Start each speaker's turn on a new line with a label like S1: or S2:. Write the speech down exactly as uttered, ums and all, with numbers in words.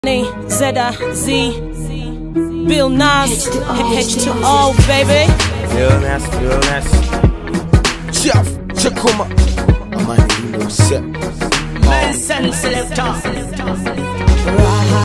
S1: Zeta, Z, Bill Nass, H to O, baby.
S2: Bill Nass, Bill Nass. Jeff, Chakuma. I'm on the set.
S1: Man, send selector.